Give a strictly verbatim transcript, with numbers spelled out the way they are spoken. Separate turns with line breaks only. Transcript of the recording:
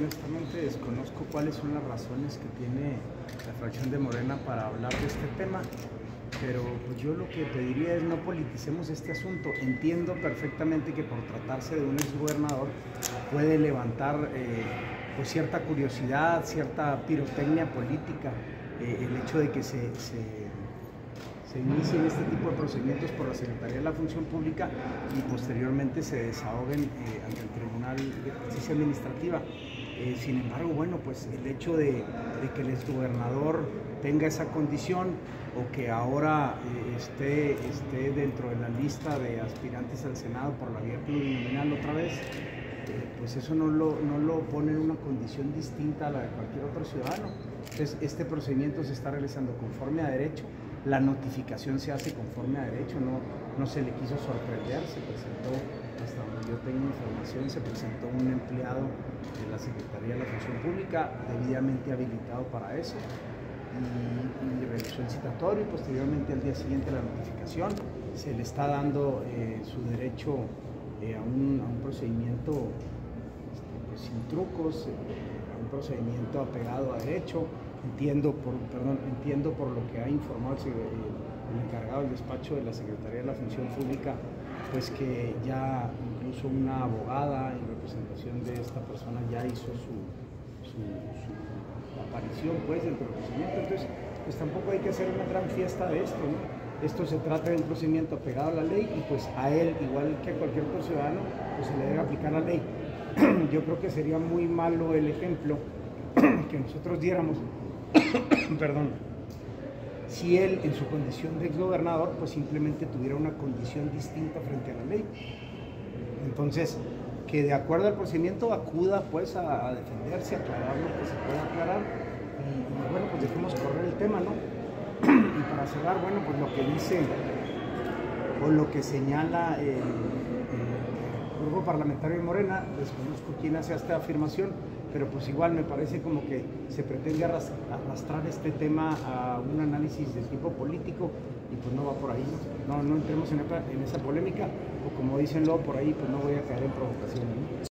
honestamente desconozco cuáles son las razones que tiene la fracción de Morena para hablar de este tema, pero pues yo lo que pediría es no politicemos este asunto. Entiendo perfectamente que por tratarse de un exgobernador puede levantar eh, pues cierta curiosidad, cierta pirotecnia política, eh, el hecho de que se, se se inicien este tipo de procedimientos por la Secretaría de la Función Pública y posteriormente se desahoguen eh, ante el Tribunal de Justicia Administrativa. Eh, sin embargo, bueno, pues el hecho de, de que el exgobernador tenga esa condición o que ahora eh, esté, esté dentro de la lista de aspirantes al Senado por la vía plurinominal otra vez, eh, pues eso no lo, no lo pone en una condición distinta a la de cualquier otro ciudadano. Entonces, este procedimiento se está realizando conforme a derecho. La notificación se hace conforme a derecho, no, no se le quiso sorprender, se presentó, hasta donde yo tengo información, se presentó un empleado de la Secretaría de la Función Pública debidamente habilitado para eso y, y realizó el citatorio y posteriormente al día siguiente la notificación. Se le está dando eh, su derecho eh, a, un, a un procedimiento este, pues, sin trucos, eh, a un procedimiento apegado a derecho. Entiendo por, perdón, entiendo por lo que ha informado el, el encargado del despacho de la Secretaría de la Función Pública, pues que ya incluso una abogada en representación de esta persona ya hizo su, su, su aparición pues dentro del procedimiento. Entonces, pues tampoco hay que hacer una gran fiesta de esto, ¿no? Esto se trata de un procedimiento apegado a la ley y pues a él, igual que a cualquier otro ciudadano, pues se le debe aplicar la ley. Yo creo que sería muy malo el ejemplo que nosotros diéramos perdón, si él en su condición de exgobernador pues simplemente tuviera una condición distinta frente a la ley. Entonces, que de acuerdo al procedimiento acuda pues a, a defenderse, a aclarar lo que se pueda aclarar y, y bueno, pues dejemos correr el tema, ¿no? Y para cerrar, bueno, pues lo que dice o lo que señala el, el grupo parlamentario de Morena, desconozco quién hace esta afirmación, pero pues igual me parece como que se pretende arrastrar este tema a un análisis de tipo político y pues no va por ahí, no, no, no entremos en esa, en esa polémica o como dicen luego por ahí, pues no voy a caer en provocación, ¿no?